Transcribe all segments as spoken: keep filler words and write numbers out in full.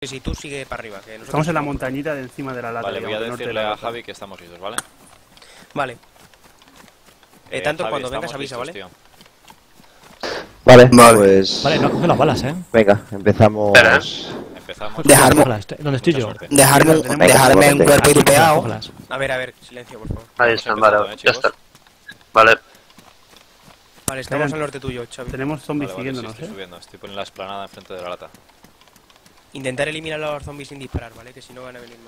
Sí, sí, tú sigue para arriba. Que nosotros Estamos en la montañita de encima de la lata. Vale, voy a digamos, decirle de a lata. Javi que estamos listos, ¿vale? Vale. Eh, Eh, tanto Javi, cuando vengas estamos avisa, listos, ¿vale? tío. Vale, Vale. pues... Vale, no coge las balas, eh. Venga, empezamos... Espera. Empezamos. Dejarme- Cógelas, este- ¿Dónde estoy Mucha yo? suerte. Dejarme, Venga, tenemos- dejarme un Venga, cuerpo aquí, tupeado. Cógelas. A ver, a ver, silencio, por favor. Ahí Hemos están, empezado, vale, ¿eh, ya chicos? está. Vale. Venga. Vale, estamos al norte tuyo, Xavi. Tenemos zombies Vale, vale, sí, siguiéndonos, estoy ¿eh? subiendo. Estoy poniendo la esplanada enfrente de la lata. Intentar eliminar a los zombies sin disparar, ¿vale? Que si no van a venir más.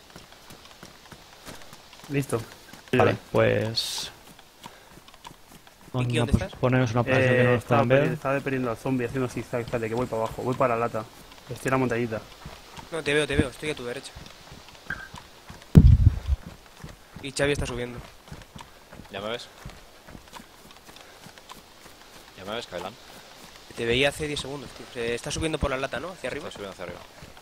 Listo. Vale, pues... Vicky, Una ¿dónde pos- estás? Ponernos una posición que no Eh, nos estaba, puedan peri- ver. estaba deperiendo al zombie haciendo zigzag. Espérate, que voy para abajo. Voy para la lata. Estoy en la montañita. No, te veo, te veo, estoy a tu derecha. Y Xavi está subiendo. ¿Ya me ves? ¿Ya me ves, Kailan? Te veía hace diez segundos, tío. Se está subiendo por la lata, ¿no? Hacia arriba. Estoy subiendo hacia arriba.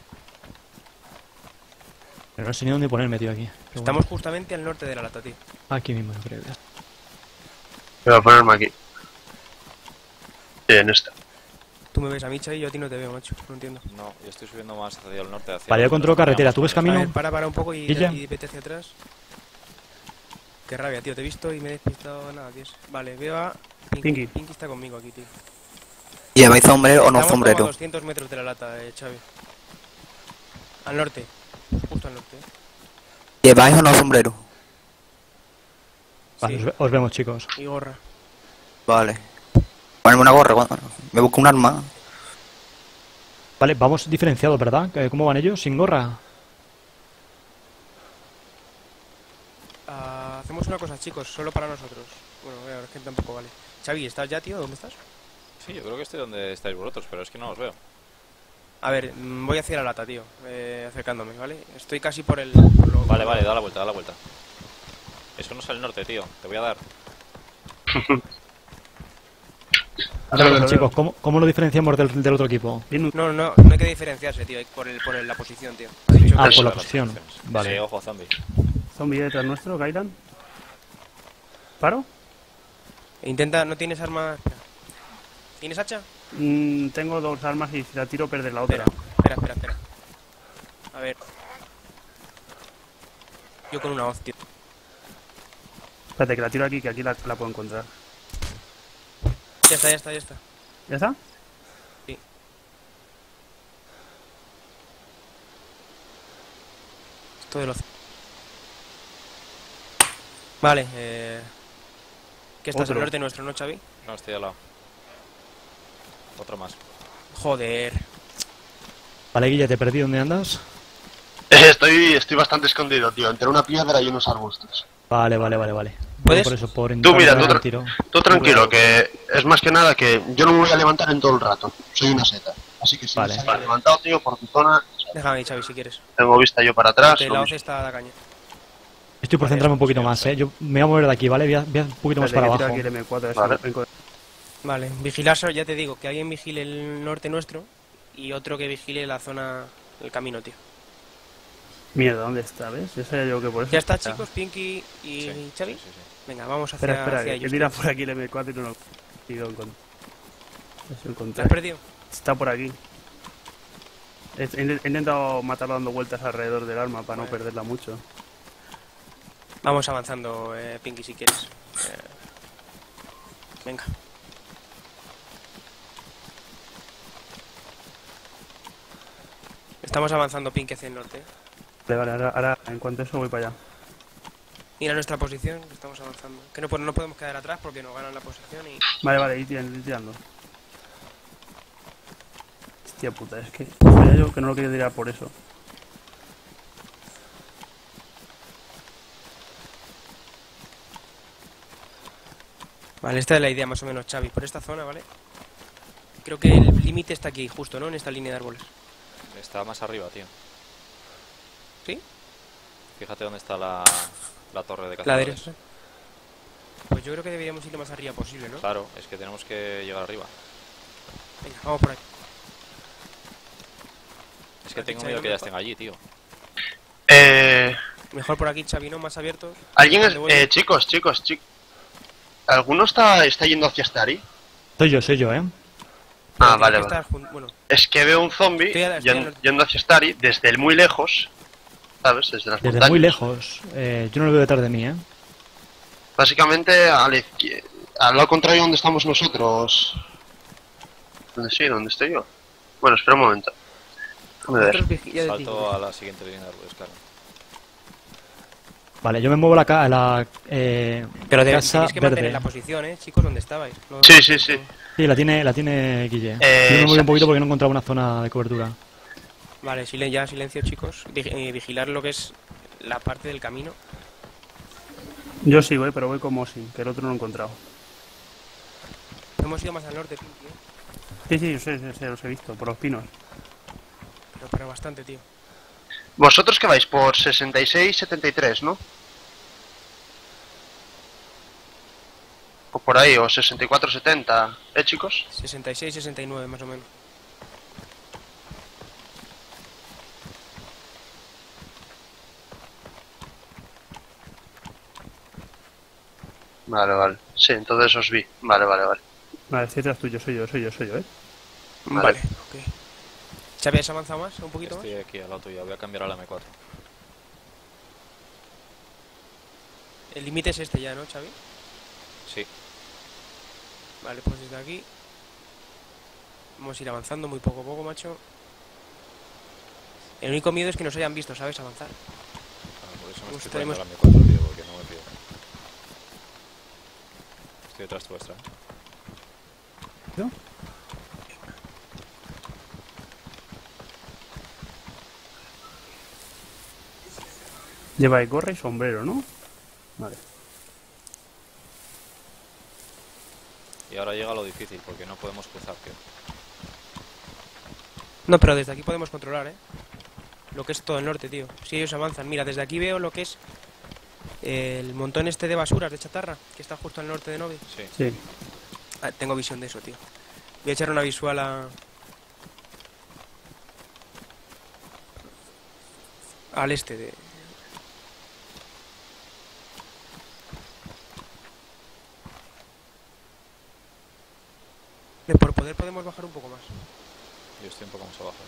Pero no sé ni dónde ponerme, tío, aquí. Pero Estamos justamente al norte de la lata, tío. bueno, aquí mismo, yo creo. Voy a ponerme aquí. Sí, en esta. Tú me ves a mí, Xavi, y yo a ti no te veo, macho. No entiendo. No, yo estoy subiendo más hacia el norte. Hacia Vale, yo donde controlo nos carretera. poníamos ¿Tú ves con el- A camino? ver, para, para un poco y, Guilla. y vete hacia atrás. Qué rabia, tío. Te he visto y me he despistado. Nada, tío. Vale, veo a Pinky. Pinky. Pinky está conmigo aquí, tío. ¿Lleváis sombrero o no Estamos como a sombrero? doscientos metros de la lata, eh, Xavi. Al norte. Justo al norte. eh. ¿Lleváis o no sombrero? Vale, Sí, os, ve- os vemos, chicos. y gorra. Vale. Ponerme una gorra. bueno, Me busco un arma. Vale, vamos diferenciados, ¿verdad? Eh, ¿Cómo van ellos? ¿Sin gorra? Ah, hacemos una cosa, chicos, solo para nosotros. Bueno, a ver, es que tampoco vale. Xavi, ¿estás ya, tío? ¿Dónde estás? Sí, yo creo que estoy donde estáis vosotros, pero es que no os veo. A ver, mm, voy hacia la lata, tío. Eh, acercándome, ¿vale? Estoy casi por el... por lo- Vale, vale, da la vuelta, da la vuelta. Eso no es el norte, tío. Te voy a dar. Vale, lo bueno, veo. chicos, ¿cómo, cómo lo diferenciamos del, del otro equipo? Viene un- No, no, no hay que diferenciarse, tío. hay- Por, el, por el- la posición, tío. Ha dicho Ah, que- por la Las posición. posiciones. Vale. Sí, ojo, zombie. zombie detrás nuestro, Kailan. ¿Paro? Intenta, ¿no tienes arma? Espera. ¿Tienes hacha? Mm, tengo dos armas y si la tiro perder la otra. Espera, espera, espera, espera. A ver. Yo con una hoz, tío. Espérate, que la tiro aquí, que aquí la, la puedo encontrar. Ya está, ya está, ya está. ¿Ya está? Sí. Esto de los... Vale, eh... ¿Qué estás Otro. al norte nuestro, no, Xavi? No, estoy al lado. Otro más. Joder. Vale, Guilla, te perdí. ¿Dónde andas? Estoy, estoy bastante escondido, tío, entre una piedra y unos arbustos. Vale, vale, vale, vale. ¿Puedes? Por eso, por Tú mira, entrar tú, al tra- tiro. tú tranquilo, que es más que nada que yo no me voy a levantar en todo el rato. Soy una seta. Así que si Vale. me sale levantado, tío, por tu zona, Déjame ahí, Xavi, si quieres. tengo vista yo para atrás. Que lo la hoz mismo. está a la caña. Estoy por Vale, centrarme un eso, poquito sí, más, sí. ¿eh? Yo me voy a mover de aquí, ¿vale? Voy a, voy a un poquito más Espérate, para que tiro abajo. aquí el eme cuatro, a ver Vale. si lo enco- Vale, vigilar, so- ya te digo, que alguien vigile el norte nuestro y otro que vigile la zona, el camino, tío. Mierda, ¿dónde está? ¿Ves? Yo sabía yo que por eso... Ya está, chicos, Pinky y Sí, Xavi. sí, sí, sí. Venga, vamos hacia, Espera, espera, hacia que, que ellos. tira tío. por aquí el eme cuatro y no lo y lo encont- Eso ¿Te encontré. has perdido? Está por aquí. He, he- he intentado matarlo dando vueltas alrededor del arma para no Vale. perderla mucho. Vamos avanzando, eh, Pinky, si quieres. Eh, Venga. Estamos avanzando, Pinky, hacia el norte. eh. Vale, vale, ahora, ahora en cuanto a eso voy para allá. Mira nuestra posición, que estamos avanzando. Que no, po- no podemos quedar atrás porque nos ganan la posición y... Vale, vale, ir tirando, ir tirando. Hostia puta, es que... Sabía yo que no lo quería tirar por eso. Vale, esta es la idea más o menos, Xavi. Por esta zona, ¿vale? Creo que el límite está aquí, justo, ¿no? En esta línea de árboles. Está más arriba, tío. ¿Sí? Fíjate dónde está la, la torre de La cazadores. derecha. Pues yo creo que deberíamos ir lo más arriba posible, ¿no? Claro, es que tenemos que llegar arriba. Venga, vamos por ahí. Es que Aquí, tengo Xavi, miedo no que me ya pa- estén allí, tío. Eh, Mejor por aquí, Xavi, ¿no? Más abiertos. ¿Alguien es...? ¿Dónde voy? Eh, chicos, chicos, chicos. ¿Alguno está, está yendo hacia Stari? Soy yo, soy yo, ¿eh? Ah, Pero vale, tienes que vale. estar jun- Bueno, Es que veo un zombie Estoy a la- estoy a yen- la- yendo hacia Stari desde el muy lejos, ¿sabes? Desde las Desde montañas. muy lejos. Eh, yo no lo veo detrás de mí, ¿eh? Básicamente al, izquier- al lado contrario donde estamos nosotros. ¿Dónde sí? ¿Dónde estoy yo? Bueno, espera un momento. Déjame ver. nosotros vigila de ti. Salto a la siguiente línea de árboles, claro. Vale, yo me muevo a la, ca- a la eh, Pero te- casa tenéis que mantener verde. la posición, ¿eh? Chicos, donde estabais. No- Sí, sí, sí. Sí, la tiene, la tiene Guille. Eh, yo me moví esa- un poquito porque no encontraba una zona de cobertura. Vale, silen- ya silencio, chicos. Dig- eh, vigilar lo que es la parte del camino. Yo sí voy, pero voy como sin, que el otro no lo he encontrado. Hemos ido más al norte, Pinky, ¿eh? Sí, sí, yo sé, sé, sé, los he visto, por los pinos. Pero, pero bastante, tío. Vosotros que vais por sesenta y seis setenta y tres, ¿no? O por ahí, o sesenta y cuatro setenta, ¿eh, chicos? sesenta y seis, sesenta y nueve, más o menos. Vale, vale. Sí, entonces os vi. Vale, vale, vale. Vale, si detrás tuyo, soy yo, soy yo, soy yo, ¿eh? Vale. Vale, ok. ¿Xavi, has avanzado más? ¿Un poquito Estoy aquí al lado tuyo, voy a cambiar a la M cuatro. más? El límite es este ya, ¿no, Xavi? Sí, Vale, pues desde aquí vamos a ir avanzando muy poco a poco, macho. El único miedo es que nos hayan visto, ¿sabes? Avanzar. ah, por eso me Pues estoy poniendo tenemos- la M cuatro, tío, porque no me fío. Estoy detrás vuestra. ¿eh? ¿No? Lleváis gorra y sombrero, ¿no? Vale. Y ahora llega lo difícil, porque no podemos cruzar, tío. No, pero desde aquí podemos controlar, ¿eh? Lo que es todo el norte, tío. Si ellos avanzan. Mira, desde aquí veo lo que es el montón este de basuras, de chatarra, que está justo al norte de Novi. Sí, Sí. Ah, tengo visión de eso, tío. Voy a echar una visual a... al este de... de por poder podemos bajar un poco más. yo estoy un poco más abajo.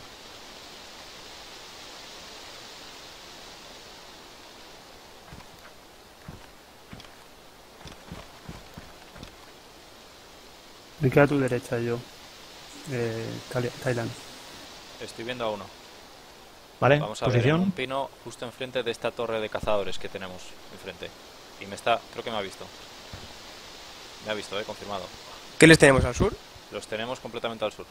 Me queda a tu derecha yo. Eh, Thailand. Thailand. Estoy viendo a uno. Vale, Vamos a ver, en posición. un pino justo enfrente de esta torre de cazadores que tenemos enfrente. Y me está, creo que me ha visto. Me ha visto, eh, confirmado. ¿Qué les tenemos al sur? Los tenemos completamente al sur.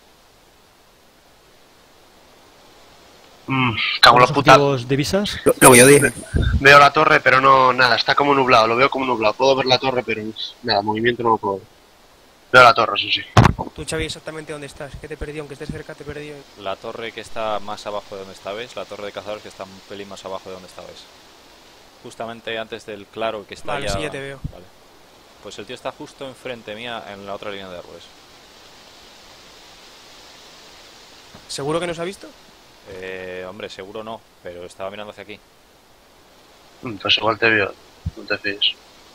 Mmm, cago en la ¿Los puta. objetivos divisas? Lo, lo que yo dije. Veo la torre, pero no, nada, está como nublado, lo veo como nublado. Puedo ver la torre, pero nada, movimiento no lo puedo ver. Veo la torre, eso sí. Tú, Xavi, exactamente dónde estás. Que te perdí, aunque estés cerca, te perdí. La torre que está más abajo de donde estabais, la torre de cazadores que está un pelín más abajo de donde estabais. Justamente antes del claro que está Vale, ya... sí, ya te veo. Vale. Pues el tío está justo enfrente mía en la otra línea de árboles. ¿Seguro que nos ha visto? Eh, hombre, seguro no, pero estaba mirando hacia aquí. Mm, Pues igual te veo, no te fíes.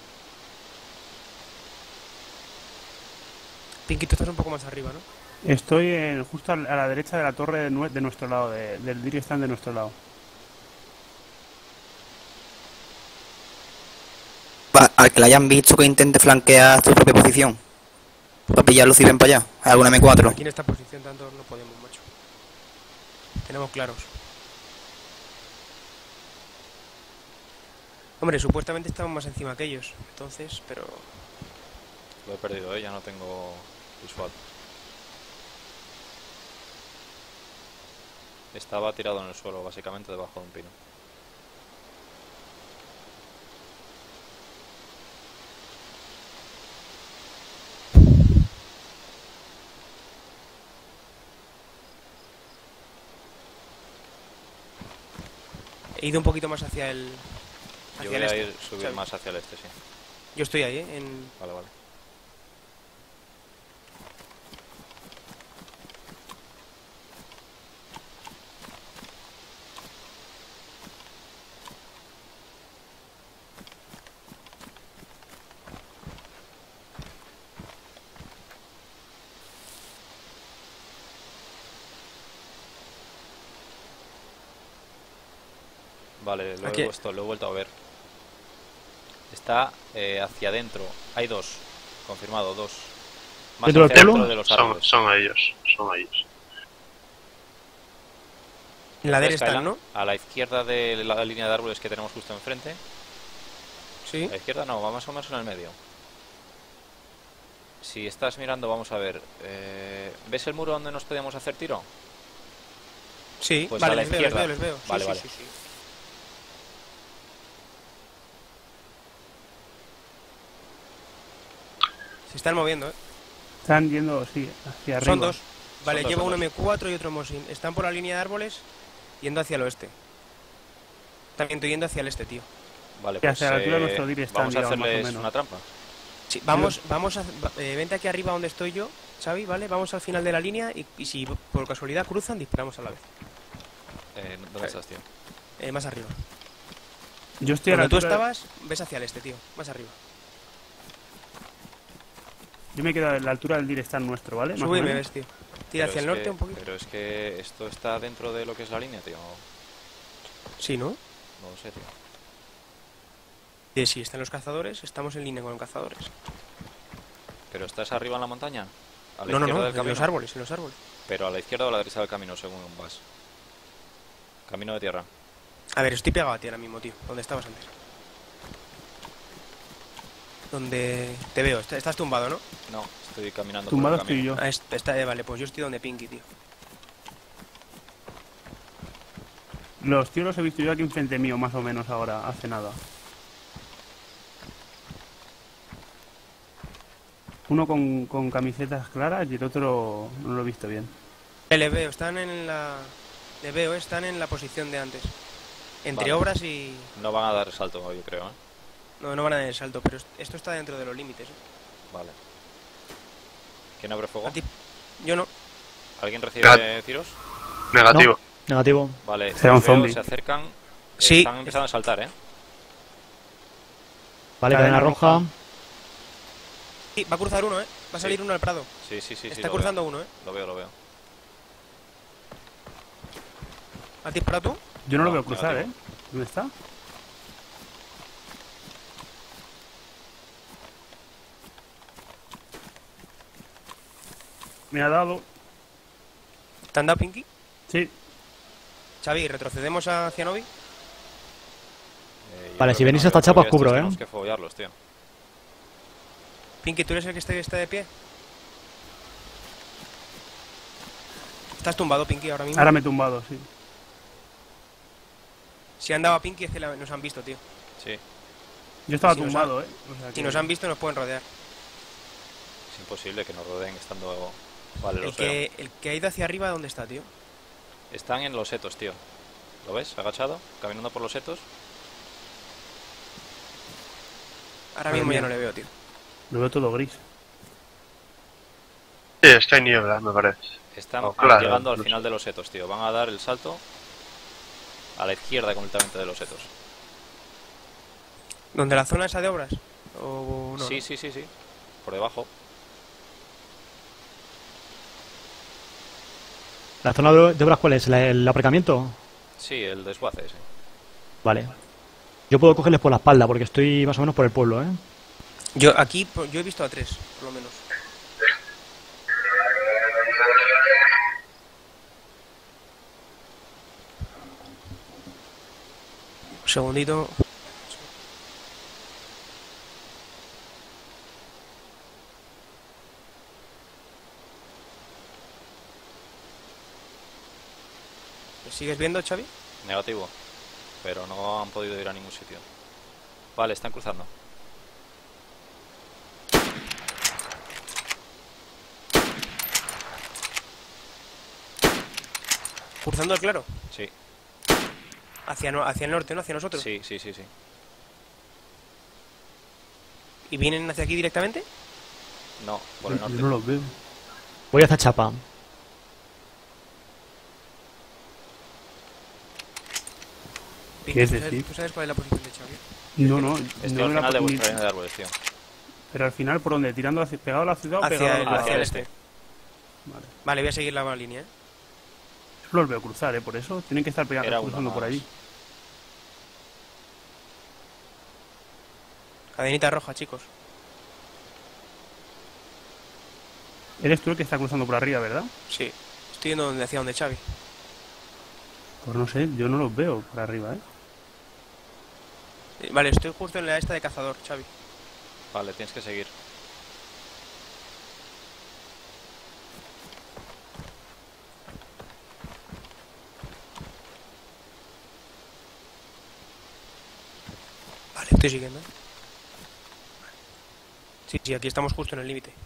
Pinky, tú estás un poco más arriba, ¿no? Estoy en- justo a la derecha de la torre de, nue- de nuestro lado, de- del Dirio Stand de nuestro lado. Va, al que la hayan visto que intente flanquear su propia posición. Para pillarlo si ven para allá. ¿Hay alguna M cuatro? Aquí en esta posición tanto no podemos, macho. Tenemos claros. Hombre, supuestamente estamos más encima que ellos. Entonces, pero... Lo he perdido, ¿eh? Ya no tengo visual. Estaba tirado en el suelo, básicamente debajo de un pino. he ido un poquito más hacia el... Yo hacia voy el a este. ir subir ¿sabes? más hacia el este, sí. Yo estoy ahí, ¿eh? En... Vale, vale. Vale, lo Aquí. he, puesto, lo he vuelto a ver. Está eh, hacia adentro. Hay dos. Confirmado, dos. Más ¿Dentro del hacia pueblo? dentro de los Son, árboles. son ellos, son ellos. En la D E R ¿Ves, están, Skyland? ¿no? A la izquierda de la línea de árboles que tenemos justo enfrente. Sí. A la izquierda no, va más o menos en el medio. Si estás mirando, vamos a ver. eh, ¿Ves el muro donde nos podíamos hacer tiro? Sí, Pues vale, a la les veo, les izquierda. veo, les veo. Sí, Vale, sí, vale. sí, sí. Se están moviendo, ¿eh? Están yendo, sí, hacia arriba. Son dos. Vale, dos, lleva son uno dos. eme cuatro y otro Mosin. Están por la línea de árboles yendo hacia el oeste. También estoy yendo hacia el este, tío. Vale, Que pues hacia la altura de eh, nuestro dir están, vamos a digamos, más o hacerles menos. una trampa. Sí, vamos, vamos a... va- eh, vente aquí arriba donde estoy yo, Xavi, ¿vale? Vamos al final de la línea y, y si por casualidad cruzan, disparamos a la vez. Eh, ¿Dónde estás, tío? Eh, más arriba. Yo estoy a la Donde tú altura... estabas, ves hacia el este, tío. Más arriba. Yo me quedo a la altura del dir stand nuestro, ¿vale? Más o Sube y me menos. ves, tío. Tira Pero hacia es el norte que- un poquito. Pero es que esto está dentro de lo que es la línea, tío. Sí, ¿no? No lo sé, tío. Eh, sí, están los cazadores, estamos en línea con los cazadores. ¿Pero estás arriba en la montaña? ¿A la No, no, izquierda no, del en camino? los árboles, en los árboles. Pero a la izquierda o a la derecha del camino, según vas. Camino de tierra. A ver, estoy pegado a ti ahora mismo, tío. ¿Dónde estabas antes? Donde te veo, est- estás tumbado, ¿no? No, estoy caminando Tumbado por el estoy camino. yo. Ah, est- está, eh, vale, pues yo estoy donde Pinky, tío. Los tíos los he visto yo aquí enfrente mío, más o menos ahora, hace nada. Uno con, con camisetas claras y el otro no lo he visto bien. Eh, le veo, están en la... Le veo, eh, están en la posición de antes. Entre Vale. obras y... No van a dar salto, yo creo, ¿eh? No, no van a dar el salto, pero est- esto está dentro de los límites, eh. Vale. ¿Quién abre fuego? A ti- Yo no. ¿Alguien recibe Gat- tiros? Negativo. Negativo. Vale, Será un los veo, zombie. se acercan. Sí. Están empezando a saltar, ¿eh? Vale, Cadena cadena roja. Sí, va a cruzar uno, eh. Va a salir Sí. uno al prado. Sí, sí, sí. sí, está lo cruzando uno, eh. Veo. Lo veo, lo veo. ¿Has disparado tú? Yo no lo No, veo cruzar, ¿eh? negativo. ¿Dónde está? Me ha dado. ¿Te han dado Pinky? Sí, Xavi, retrocedemos hacia Novi. Eh, yo Vale, creo si que venís no, hasta yo creo Chapa, que estos cubro, ¿eh? Tenemos que follarlos, tío. Pinky, ¿tú eres el que está, está de pie? ¿Estás tumbado, Pinky, ahora mismo? ahora me he tumbado, sí. Si han dado a Pinky es que la- nos han visto, tío. Sí, Yo estaba Si nos tumbado, ¿eh? O sea Si que- nos han visto nos pueden rodear. es imposible que nos rodeen estando... Vale, El los veo. que, el que ha ido hacia arriba, ¿dónde está, tío? Están en los setos, tío. ¿Lo ves? Agachado, caminando por los setos. Ahora Madre mismo ya mía. no le veo, tío. Lo veo todo gris. Sí, es que hay niebla, me parece. Están Oh, claro, llegando al no final de los setos, tío. Van a dar el salto a la izquierda completamente de los setos. ¿Dónde la zona esa de obras? ¿O no? Sí, sí, sí, sí. Por debajo. ¿La zona de de obras cuál es? ¿La- ¿El aparcamiento? Sí, el desguace ese. Vale. Yo puedo cogerles por la espalda porque estoy más o menos por el pueblo, ¿eh? Yo aquí, po- yo he visto a tres, por lo menos. Un segundito. ¿Me sigues viendo, Xavi? Negativo. Pero no han podido ir a ningún sitio. Vale, están cruzando. Cruzando el claro. Sí, Hacia, no- hacia el norte, ¿no? Hacia nosotros. sí, sí, sí, sí. ¿Y vienen hacia aquí directamente? No, por el Yo norte. no los veo. Voy hacia Chapa. ¿Qué es ¿Tú sabes- decir? ¿Tú sabes cuál es la posición de Xavi? No, no. Estoy no al era final de por- vuestra ni- línea de árboles, tío. Pero al final, ¿por dónde? ¿Tirando hacia, pegado a la ciudad o Hacia pegado el, a la hacia el este. este. Vale. Vale, voy a seguir la línea, ¿eh? Yo los veo cruzar, ¿eh? Por eso. Tienen que estar pegando, Era uno cruzando nada por más. ahí. Cadenita roja, chicos. Eres tú el que está cruzando por arriba, ¿verdad? Sí. Estoy yendo donde, hacia donde Xavi. Pues no sé, yo no los veo por arriba, ¿eh? Eh, Vale, estoy justo en la esta de cazador, Xavi. Vale, tienes que seguir. Vale, estoy siguiendo. ¿eh? Sí, sí, aquí estamos justo en el límite.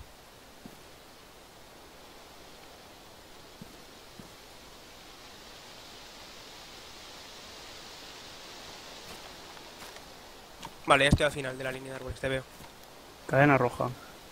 Vale, ya estoy al final de la línea de árboles, te veo. Cadena roja.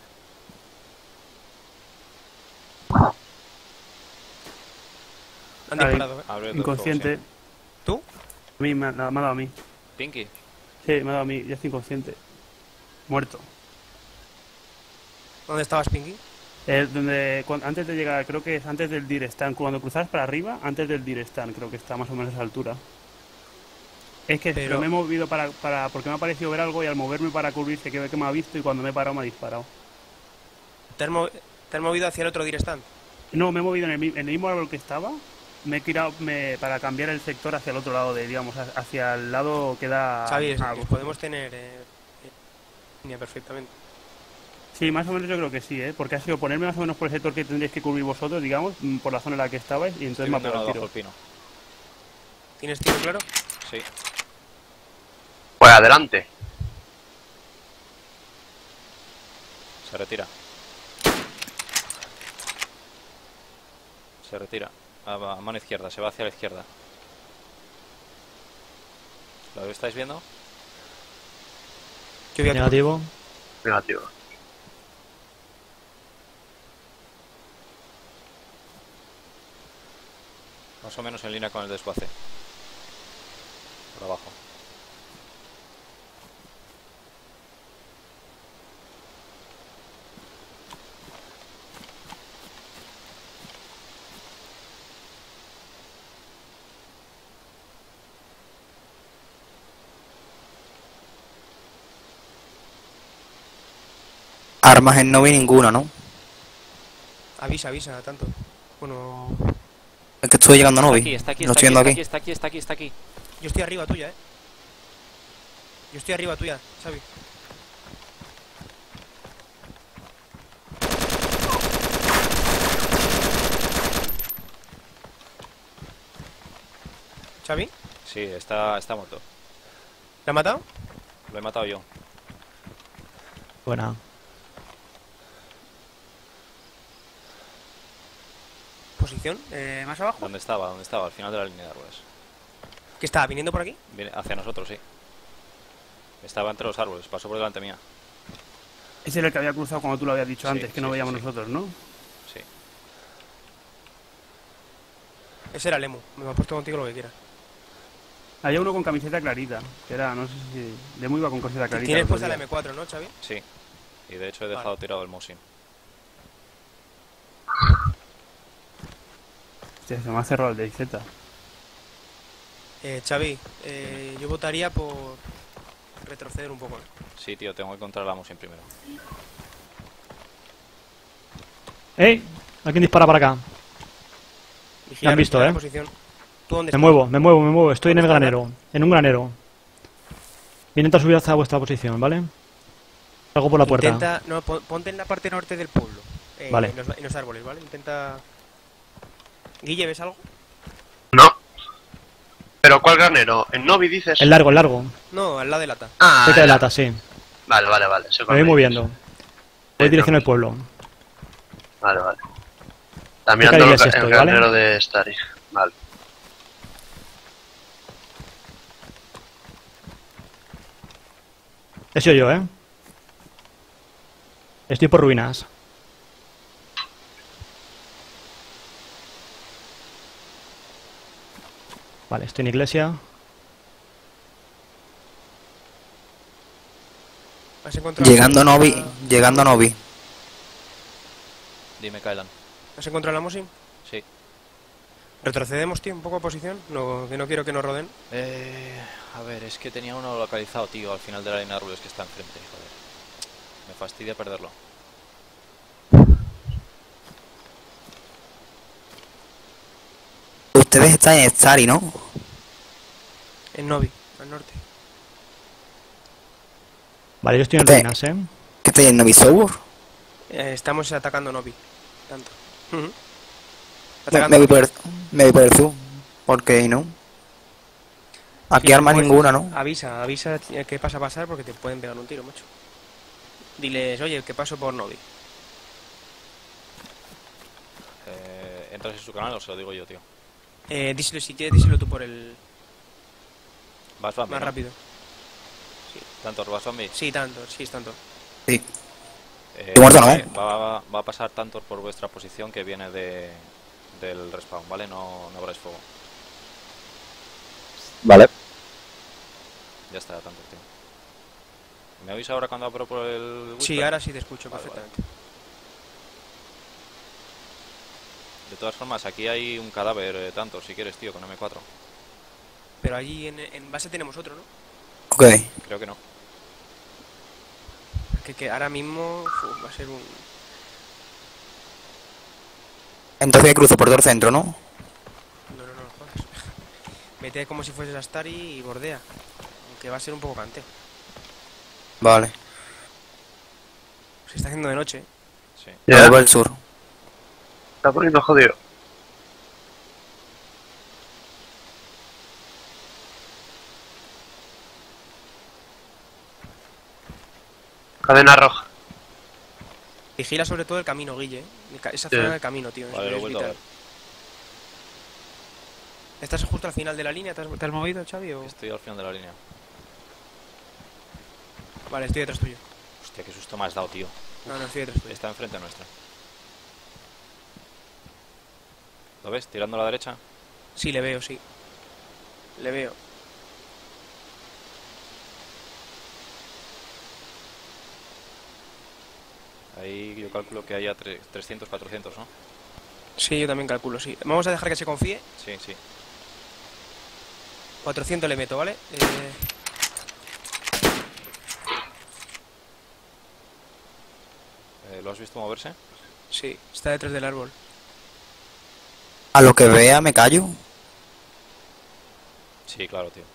Han Ahí. disparado, ¿eh? Abre el Inconsciente. fuego, ¿Tú? A mí me ha, me ha dado a mí. sí. Pinky. Sí, me ha dado a mí, ya estoy inconsciente. Muerto. ¿Dónde estabas, Pinky? Eh, donde, cuan- antes de llegar, creo que es antes del Direstan. Cuando cruzas para arriba, antes del Direstan, creo que está más o menos a esa altura. Es que Pero- pero me he movido para, para. Porque me ha parecido ver algo y al moverme para cubrirse, que ve que me ha visto y cuando me he parado me ha disparado. ¿Te has, mo- te has movido hacia el otro Direstan? No, me he movido en el, mi- en el mismo árbol que estaba. Me he tirado me, para cambiar el sector hacia el otro lado, de digamos, ha- hacia el lado que da. Xavi, es- a- es- podemos tener eh, línea perfectamente. Sí, más o menos yo creo que sí, ¿eh? Porque ha sido ponerme más o menos por el sector que tendréis que cubrir vosotros, digamos, mm, por la zona en la que estabais, y entonces Estoy me ha viendo pegado el debajo tiro. el pino. ¿Tienes tiro claro? Sí. Pues adelante. Se retira. Se retira. A, a mano izquierda, se va hacia la izquierda. ¿Lo estáis viendo? Yo voy a Negativo. Negativo. Más o menos en línea con el desguace. Por abajo. Armas en no vi ninguna, ¿no? Avisa, avisa, tanto. Bueno, Es que estoy llegando a Está Novi. aquí, está aquí, Lo está estoy aquí, viendo está aquí, aquí. está aquí, está aquí, está aquí. yo estoy arriba tuya, eh. Yo estoy arriba tuya, Xavi. ¿Xavi? Sí, está, está muerto. ¿La ha matado? Lo he matado yo. Buena. ¿Posición? Eh, ¿Más abajo? ¿Dónde estaba? ¿Dónde estaba? Al final de la línea de árboles. ¿Qué estaba? ¿Viniendo por aquí? Viene hacia nosotros, sí. Estaba entre los árboles, pasó por delante mía. Ese era el que había cruzado cuando tú lo habías dicho Sí, antes, que no sí, sí, veíamos sí. nosotros, ¿no? Sí. Ese era Lemu. Me he puesto contigo lo que quieras. Había uno con camiseta clarita, que era, no sé si... Lemu iba con camiseta clarita. Tienes el otro puesta la día. M cuatro, ¿no, Xavi? Sí. Y de hecho he dejado Vale. tirado el Mosin. Hostia, se me ha cerrado el D Z. Eh, Xavi, eh, yo votaría por retroceder un poco. ¿eh? Sí, tío, tengo que encontrar la Mosin primero. ¡Ey! ¿Alguien dispara para acá? Vigilar, Me han visto, vigilar la ¿eh? posición. ¿Tú dónde Me estás? muevo, me muevo, me muevo. Estoy en el ¿Dónde estás, granero. En un granero. Voy a intentar subir hasta vuestra posición, ¿vale? Salgo por la puerta. Intenta, no, pon- ponte en la parte norte del pueblo. Eh, Vale. En los, en los árboles, ¿vale? Intenta... Guille, ¿ves algo? No. ¿Pero cuál granero? ¿En Novi dices? El largo, el largo. No, al lado de lata. Ah, Cerca de ya. lata, sí. Vale, vale, vale. sé Me cuál voy me moviendo. dices. Voy dirección al pueblo. Vale, vale. También Cerca de ando iglesia el, el estoy, ¿vale? granero de Stari. Vale. He sido yo, ¿eh? Estoy por ruinas. Vale, estoy en iglesia. ¿Has encontrado Llegando a la- Novi. Llegando a Novi. Dime, Kylan. ¿Has encontrado la Mosin? Sí. Retrocedemos, tío, un poco a posición. No, que no quiero que nos roden. Eh, a ver, es que tenía uno localizado, tío, al final de la línea de árboles que está enfrente, joder. Me fastidia perderlo. Ustedes están en Stari, ¿no? En Novi, al norte. Vale, yo estoy en Este- ruinas, ¿eh? ¿Qué estáis en Novisouр? Eh, estamos atacando Novi. Tanto. Ujú. Me, Atacando me voy Novi. por el, me voy por el sur. Porque no. Aquí Sí, armas pues, ninguna, ¿no? Avisa, avisa qué pasa a pasar porque te pueden pegar un tiro, macho. Diles, oye, que paso por Novi. Eh, ¿Entras en su canal o se lo digo yo, tío? Eh, díselo si quieres, díselo tú por el ¿Vas Bambi, más no? rápido. Tantor, ¿vas Bambi? Sí, tanto, sí, es tanto. Sí. Eh, Estoy muerto, ¿no, eh? va, va- va a pasar Tantor por vuestra posición que viene de, del respawn, ¿vale? No, no abráis fuego. Vale. Ya está, Tantor, tío. ¿Me oís ahora cuando abro por el Sí, Whisper? ahora sí te escucho Vale, perfectamente. De todas formas, aquí hay un cadáver, eh, Tantor, si quieres, tío, con eme cuatro. Pero allí en, en base tenemos otro, ¿no? Ok. Creo que no. Que, que ahora mismo uf, va a ser un... Entonces cruzo por todo el centro, ¿no? No, no, no, no jodas. Vete como si fueses a Stari y bordea. Aunque va a ser un poco canteo. Vale. Se está haciendo de noche. Sí. Me Ya, voy por el sur. está poniendo jodido. Cadena roja. Vigila sobre todo el camino, Guille. ¿eh? Esa Sí. zona del camino, tío. Vale, es, lo he es vuelto a vital. ver. ¿Estás justo al final de la línea? ¿Te has, te has movido, Xavi? O... Estoy al final de la línea. Vale, estoy detrás tuyo. Hostia, qué susto me has dado, tío. No, no, estoy detrás tuyo. Está enfrente nuestra. ¿Lo ves? Tirando a la derecha. Sí, le veo, sí. Le veo. Ahí yo calculo que haya tre- trescientos, cuatrocientos, ¿no? Sí, yo también calculo, sí. Vamos a dejar que se confíe. Sí, sí. cuatrocientos le meto, ¿vale? Eh, Eh, ¿Lo has visto moverse? sí, está detrás del árbol. A lo que vea me callo. Sí, claro, tío.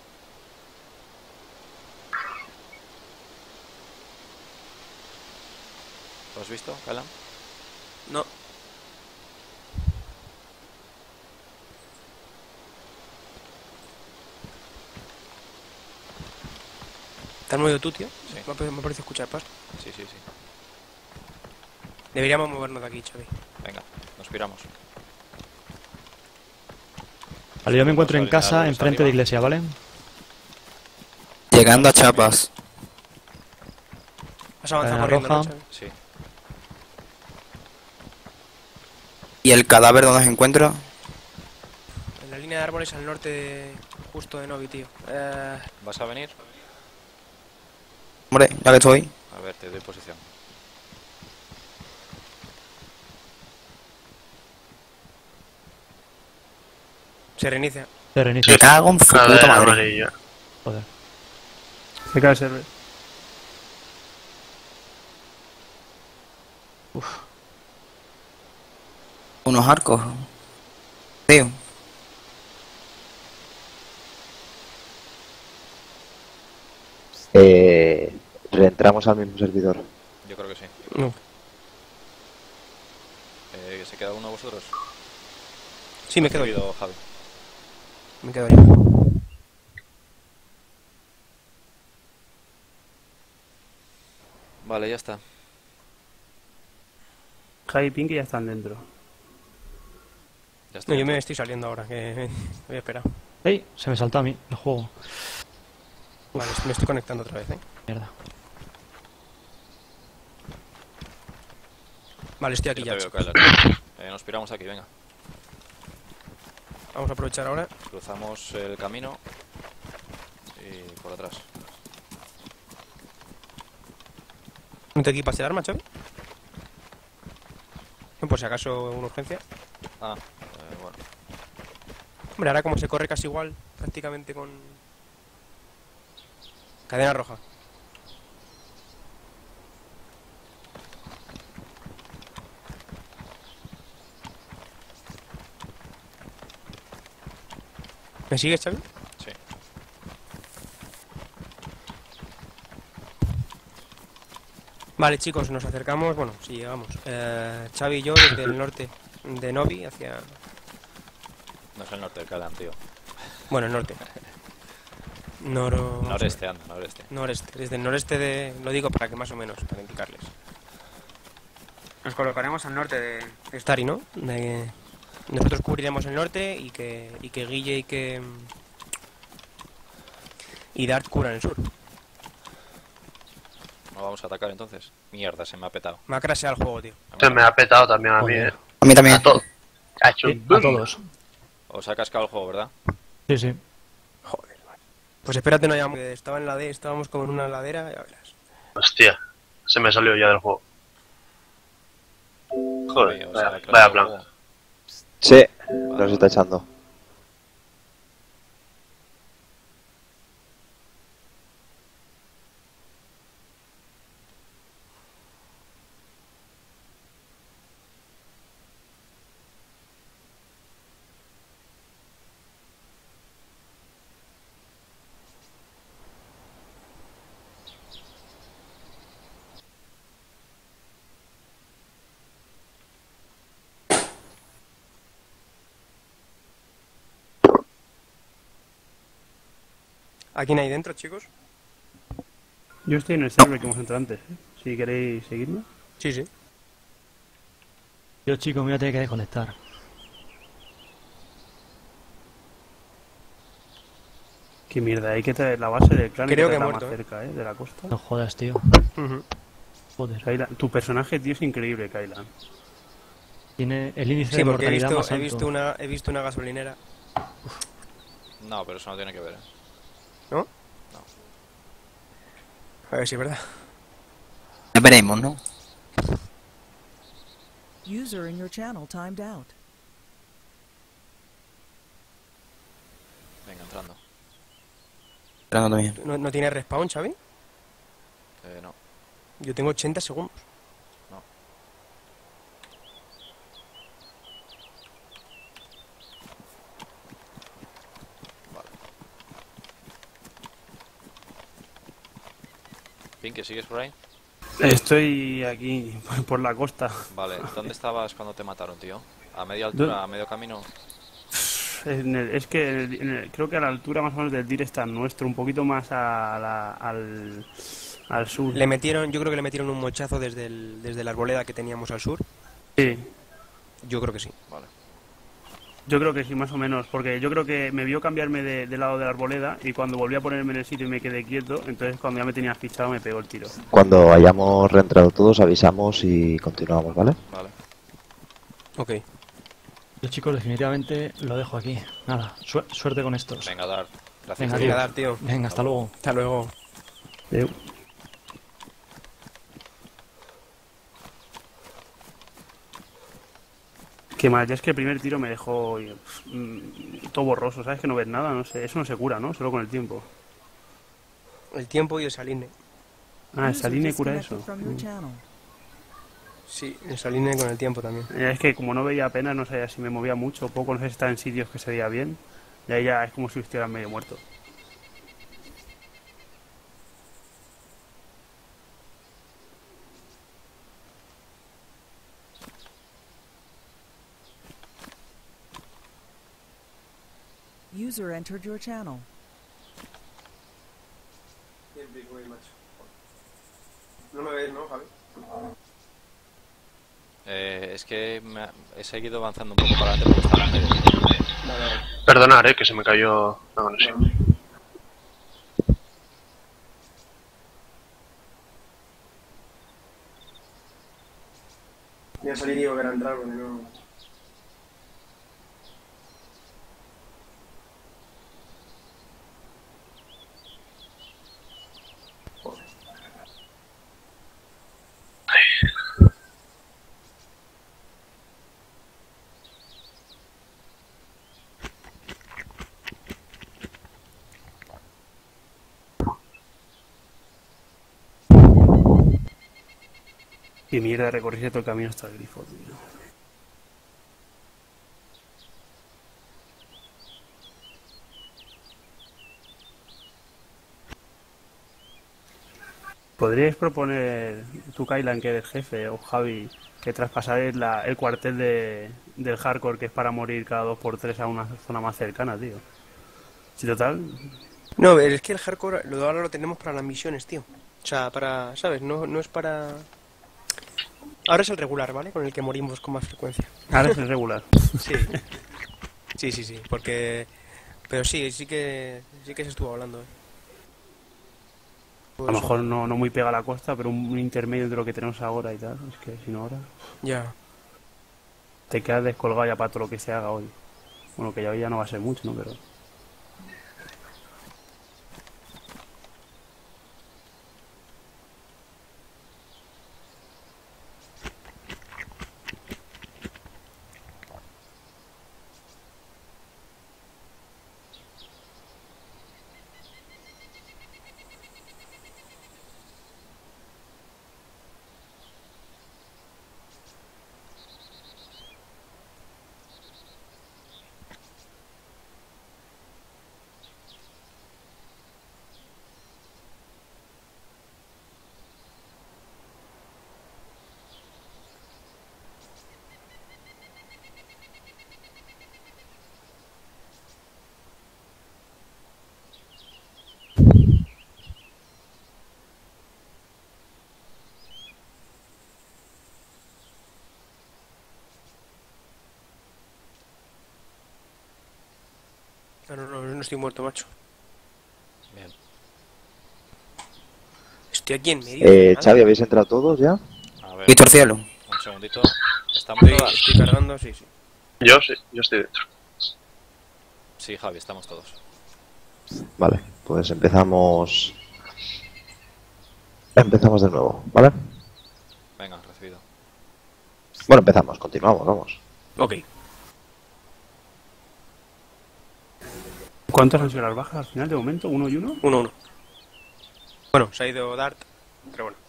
¿Lo has visto, Kalan? No. ¿Te has movido tú, tío? Sí. Me ha parecido- me ha parecido escuchar paso. Sí, sí, sí. Deberíamos movernos de aquí, Xavi. Venga, nos piramos. Vale, yo me encuentro en Vamos a casa, alinear enfrente arriba. de iglesia, ¿vale? Llegando a Chapas. Has avanzado Eh, corriendo, ¿no, roja. Xavi? Sí. ¿Y el cadáver dónde se encuentra? En la línea de árboles al norte de... justo de Novi, tío. Eh, ¿Vas a venir? Hombre, ya que estoy. A ver, te doy posición. se reinicia. Se reinicia. Me cago en su puta Cadena madre. amarilla. Joder. Se cae el server. Unos arcos. Tío. Eh, reentramos al mismo servidor. Yo creo que sí. No. Eh, ¿Se queda uno de vosotros? Sí, me quedo yo. Subido, Javi. Me quedo yo. Vale, ya está. Javi y Pinky ya están dentro. Ya está. No, yo me estoy saliendo ahora, que voy a esperar. ¡Ey! Se me saltó a mí el juego. Vale, me estoy conectando otra vez, ¿eh? Mierda. Vale, estoy aquí Yo ya. te veo, chicos. Kyler. Eh, nos piramos aquí, venga. Vamos a aprovechar ahora. Cruzamos el camino y por atrás. ¿No te equipas el arma, Xavi? No, por si acaso una urgencia. Ah, eh, bueno. Hombre, ahora como se corre casi igual, prácticamente con... Cadena roja. ¿Me sigues, Xavi? Sí. Vale, chicos, nos acercamos, bueno, sí, llegamos. Eh, Xavi y yo desde el norte de Novi hacia... No es el norte del Calan, tío. Bueno, el norte. Noro... Noreste, anda, noreste. Noreste, desde el noreste de... Lo digo para que más o menos, para indicarles. Nos colocaremos al norte de Stari, ¿no? De... Nosotros cubriremos el norte y que, y que Guille y que... Y Dart cubran el sur. ¿No vamos a atacar entonces? Mierda, se me ha petado. Me ha crasheado el juego, tío. Se me ha petado también a mí, Joder. eh. A mí también. A todo. Ha hecho Sí, un a boom. todos. Os ha cascado el juego, ¿verdad? Sí, sí. Joder, vale. Pues espérate, no hayamos... Estaba en la D, estábamos como en una ladera, ya verás. Hostia, se me salió ya del juego. Joder, Oye, os vaya, ha crasheado vaya el plan. juego. Sí, nos está echando. ¿A quién hay dentro, chicos? Yo estoy en el server que hemos entrado antes, ¿eh? Si queréis seguirme. Sí, sí. Yo, chicos, me voy a tener que desconectar. Qué mierda, hay que traer la base del clan y Creo que que he traerla muerto, más ¿eh? cerca, ¿eh? De la costa. No jodas, tío. Ujú. Joder. Kailan, tu personaje, tío, es increíble, Kailan. Tiene el índice Sí, de porque he mortalidad visto, más he alto. visto una, he visto una gasolinera. No, pero eso no tiene que ver, ¿eh? ¿No? No. A ver si es verdad. Ya veremos, ¿no? User in your channel timed out. Venga, entrando. Esperando también. ¿No, no tiene respawn, Xavi? Eh, no. Yo tengo ochenta segundos. Pink, ¿que sigues por ahí? Estoy aquí, por la costa. Vale, ¿dónde estabas cuando te mataron, tío? ¿A media altura, ¿Dó- a medio camino? En el- es que en el- en el- creo que a la altura más o menos del Dir está nuestro, un poquito más a la- al, al sur. Le metieron, yo creo que le metieron un mochazo desde, el, desde la arboleda que teníamos al sur. Sí, Yo creo que sí. Vale. yo creo que sí, más o menos, porque yo creo que me vio cambiarme de, del lado de la arboleda y cuando volví a ponerme en el sitio y me quedé quieto, entonces cuando ya me tenía fichado me pegó el tiro. Cuando hayamos reentrado todos, avisamos y continuamos, ¿vale? Vale. Ok. Yo, chicos, definitivamente lo dejo aquí. Nada, suer- suerte con estos. Venga, Dar. Gracias. Venga, Venga, tío. dar, tío. Venga, hasta luego. Hasta luego. Adeu. Qué mal, ya es que el primer tiro me dejó pff, mm, todo borroso, ¿sabes? Que no ves nada, no sé, eso no se cura, ¿no? Solo con el tiempo. El tiempo y el saline. Ah, el User saline cura eso. disconnected from your Mm. channel. Sí, el saline con el tiempo también. Ya es que como no veía apenas, no sabía si me movía mucho o poco, no sé si estaba en sitios que se veía bien. Y ahí ya es como si estuviera medio muerto. User entered your channel. No me ves, ¿no, Javi? Eh, es que me ha- he seguido avanzando un poco para adelante porque estaba en Perdonar, eh, que se me cayó la conexión. Voy a salir y volver a entrar porque no... Qué mierda, recorriste todo el camino hasta el grifo, tío. ¿Podríais proponer tú, Kailan, que eres jefe, o Javi, que traspasáis la, el cuartel de, del hardcore, que es para morir cada dos por tres a una zona más cercana, tío? Si total... No, es que el hardcore lo de ahora lo tenemos para las misiones, tío. O sea, para, ¿sabes? No, no es para... Ahora es el regular, ¿vale? Con el que morimos con más frecuencia. Ahora es el regular. Sí. Sí, sí, sí, porque... Pero sí, sí que sí que se estuvo hablando, ¿eh? A lo mejor no, no muy pega a la costa, pero un, un intermedio de lo que tenemos ahora y tal. Es que si no ahora... Ya. Te quedas descolgado ya para todo lo que se haga hoy. Bueno, que ya hoy ya no va a ser mucho, ¿no? Pero... No, no, no, no estoy muerto, macho. Bien. Estoy aquí en medio. Eh, Xavi, ¿habéis entrado todos ya? A ver, Víctor Cielo. un segundito. ¿Estamos Estoy, todas? estoy cargando, sí, sí. Yo sí, yo estoy dentro. Sí, Javi, estamos todos. Vale, pues empezamos... Empezamos de nuevo, ¿vale? Venga, recibido. Bueno, empezamos, continuamos, vamos. Ok. ¿Cuántas han sido las bajas al final de momento? ¿Uno y uno? Uno, uno. Bueno, se ha ido Dart, pero bueno.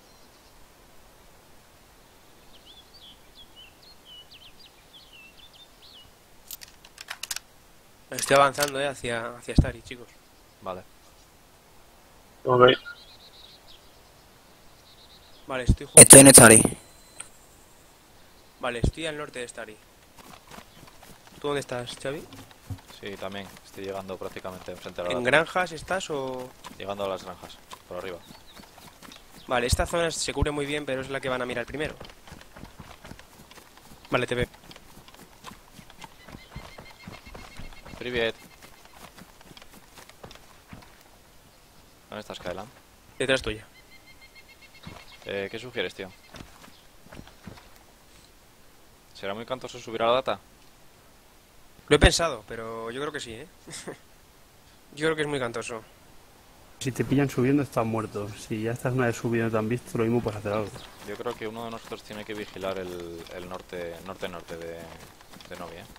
Estoy avanzando, eh, hacia, hacia Stari, chicos. Vale. Ok. Vale, estoy justo... Estoy en Stari. Vale, estoy al norte de Stari. ¿Tú dónde estás, Xavi? Sí, también. Estoy llegando prácticamente enfrente a la ¿En lata. granjas estás o...? Llegando a las granjas, por arriba. Vale, esta zona se cubre muy bien, pero es la que van a mirar primero. Vale, te veo. Privet. ¿Dónde estás, Kailan? Detrás tuya. Eh, ¿Qué sugieres, tío? ¿Será muy cantoso subir a la data? Lo he pensado, pero yo creo que sí, ¿eh? Yo creo que es muy cantoso. Si te pillan subiendo, estás muerto. Si ya estás una vez subiendo y te han visto, lo mismo puedes hacer algo. Yo creo que uno de nosotros tiene que vigilar el, el norte norte norte de, de Novi, ¿eh?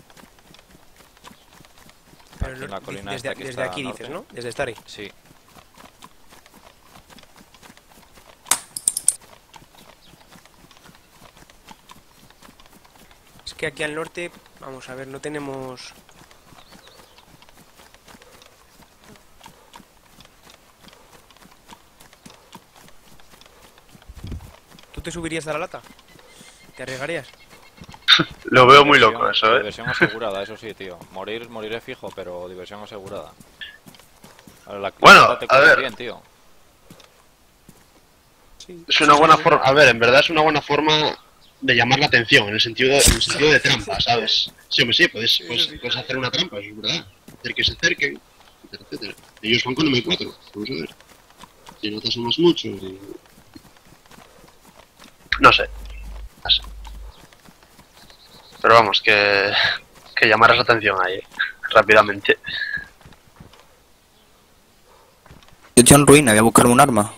Pero Aquí en no- la colina desde, esta que desde está aquí norte. dices, ¿no? Desde Stari. Sí. Es que aquí al norte, vamos a ver, no tenemos... ¿Tú te subirías a la lata? ¿Te arriesgarías? Lo veo muy Diversión- loco eso, ¿eh? Diversión asegurada, eso sí, tío. Morir, moriré fijo, pero diversión asegurada. A ver, la Bueno, la te a cubre ver. bien, tío. Sí. Es una buena forma, a ver, en verdad es una buena forma de llamar la atención, en el sentido de, en el sentido de trampa, ¿sabes? Sí, hombre, sí, puedes, puedes, puedes hacer una trampa, eso es verdad. Hacer que se acerquen, etcétera, etcétera. Ellos van con M cuatro, vamos a ver. Si no te asomas mucho... y- No sé. No sé. Pero vamos, que... que llamaras la atención ahí, rápidamente. Yo estoy en ruina, voy a buscar un arma.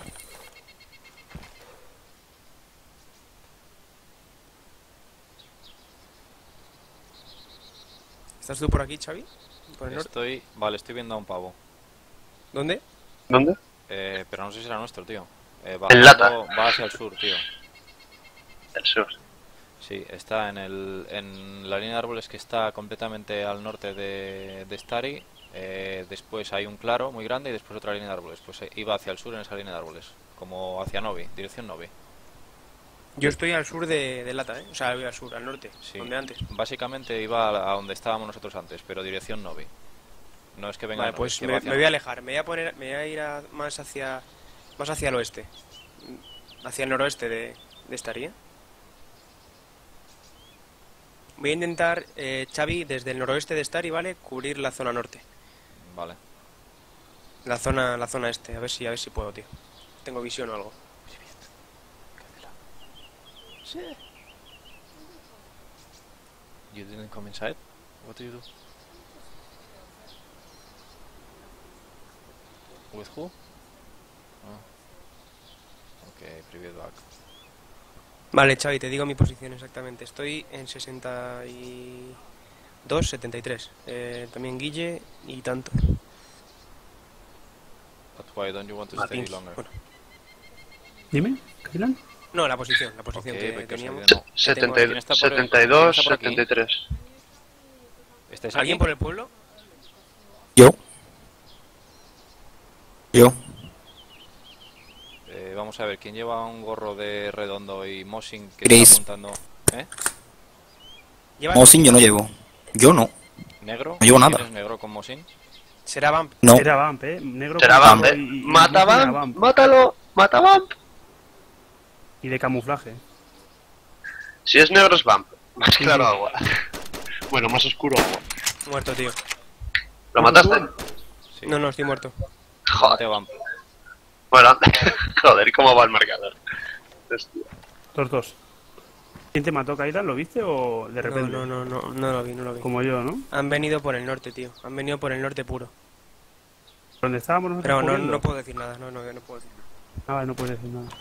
¿Estás tú por aquí, Xavi? ¿Por el norte? Estoy... Vale, estoy viendo a un pavo. ¿Dónde? ¿Dónde? Eh, pero no sé si será nuestro, tío. Eh, va, En lata. va hacia el sur, tío. el sur. Sí, está en, el, en la línea de árboles que está completamente al norte de, de Stary. Eh, después hay un claro muy grande y después otra línea de árboles. Pues eh, iba hacia el sur en esa línea de árboles, como hacia Novi, dirección Novi. Yo estoy al sur de, de Lata, ¿eh? O sea, al sur, al norte, Sí, donde antes. básicamente iba a, a donde estábamos nosotros antes, pero dirección Novi. No es que venga Vale, de Novi, pues es que me, va hacia me voy a Novi. alejar, me voy a poner, me voy a ir a- más hacia, más hacia el oeste, hacia el noroeste de, de Stary, ¿eh? Voy a intentar, eh, Xavi, desde el noroeste de Stary, ¿vale? Cubrir la zona norte, Vale. la zona, la zona este, a ver si, a ver si puedo, tío. Tengo visión o algo. You didn't come inside? What do you do? With who? Ah. Ok, привет, back. Vale, Xavi, te digo mi posición exactamente. Estoy en sesenta y dos, setenta y tres. Eh, también Guille y tanto. But why don't you want to Ah, stay Pinky. longer? Bueno, Dime, Kylan. no, la posición, la posición Ok, que porque os teníamos. olvidé, no. setenta ¿Quién está por el- setenta y dos, quién está por aquí? setenta y tres. ¿Estáis ¿Alguien aquí? por el pueblo? Yo. Yo. Eh, vamos a ver, ¿quién lleva un gorro de redondo y Mosin que Gris. está apuntando? ¿Eh? ¿Llevas Mosin yo no llevo. Yo no. ¿Negro? No llevo nada. ¿Tienes negro con Mosin? Será Vamp. No. Era Vamp, eh. Negro Será con Vamp, negro ¿eh? y- y- y Mata era Vamp, mátalo, mata Vamp. Y de camuflaje. Si es negro es Vamp. Más claro agua. Bueno, más oscuro agua. Muerto, tío. ¿Lo mataste? Sí. No, no, estoy muerto. Mate Joder. Vamp. Bueno, joder, ¿cómo va el marcador? Hostia. Los dos. ¿Quién te mató, Kylan? ¿Lo viste o de No, repente? no, no, no, no lo vi, no lo vi. Como yo, ¿no? Han venido por el norte, tío. Han venido por el norte puro. ¿Dónde estábamos nosotros Pero no, cubriendo? no puedo decir nada, no, no, no puedo decir nada. Ah, vale, no puedes decir nada.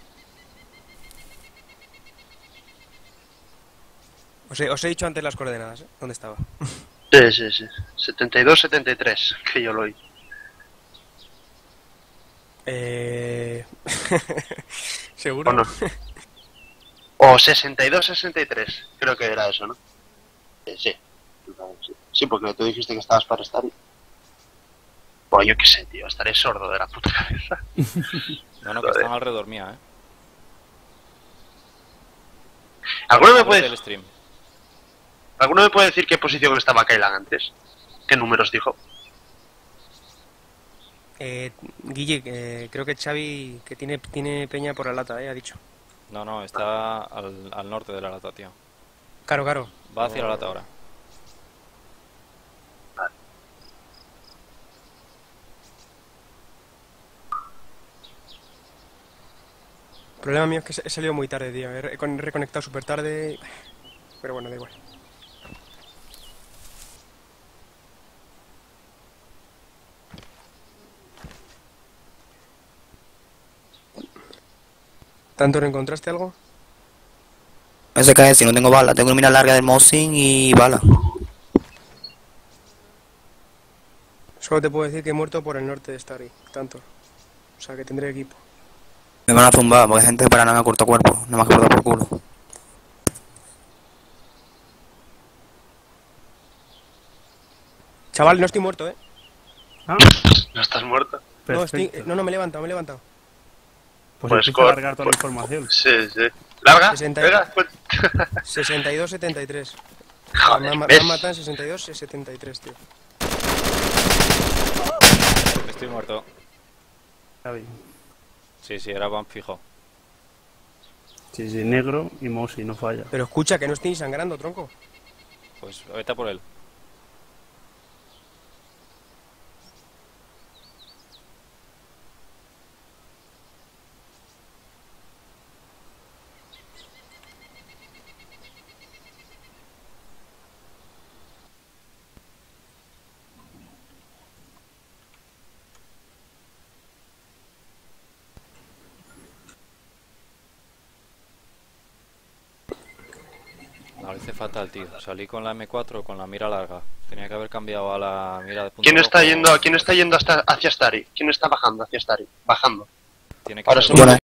Os he, os he dicho antes las coordenadas, ¿eh? ¿Dónde estaba? Sí, sí, sí. setenta y dos, setenta y tres, que yo lo oí. Eh... ¿Seguro? ¿O no? O sesenta y dos, sesenta y tres, creo que era eso, ¿no? Eh, sí. Sí, porque tú dijiste que estabas para estar. Pues yo qué sé, tío, estaré sordo de la puta cabeza. No, no, que están alrededor mía, ¿eh? ¿Alguno me Alrededor puede, del stream. ¿Alguno me puede decir qué posición estaba Kylan antes? ¿Qué números dijo? Eh, Guille, eh, creo que Xavi, que tiene, tiene peña por la lata, ¿eh? Ha dicho. No, no, está al, al norte de la lata, tío. Claro, claro. Va hacia la lata ahora. El problema mío es que he salido muy tarde, tío. He re- he reconectado súper tarde. Pero bueno, da igual. ¿Tanto no encontraste algo? No se cae si no tengo bala. Tengo una mira larga del Mosin y bala. Solo te puedo decir que he muerto por el norte de Stary. Tanto. O sea, que tendré equipo. Me van a zumbar porque hay gente que para nada me corta cuerpo. Nada más que por dar por culo. Chaval, no estoy muerto, ¿eh? Ah, ¿No estás muerto? No, estoy... perfecto. no, no, me he levantado, me he levantado. Pues, Pues empieza a cor- largar toda pues- la información. Sí, sí. ¿Larga? sesenta. Venga, pues... sesenta y dos, setenta y tres. Joder, me han, me ¿ves? han matado en sesenta y dos, setenta y tres, tío. Estoy muerto. Xavi. Sí, sí, era Vamp fijo. Sí, sí, negro y Mosi, no falla. Pero escucha, que no estoy ni sangrando, tronco. Pues vete a por él. No le hice fatal, tío. Salí con la eme cuatro con la mira larga. Tenía que haber cambiado a la mira de punto ¿Quién está rojo. yendo, ¿quién está yendo hasta, hacia Stary? ¿Quién está bajando hacia Stary? Bajando. Tiene que Ahora ser somos- Yo no.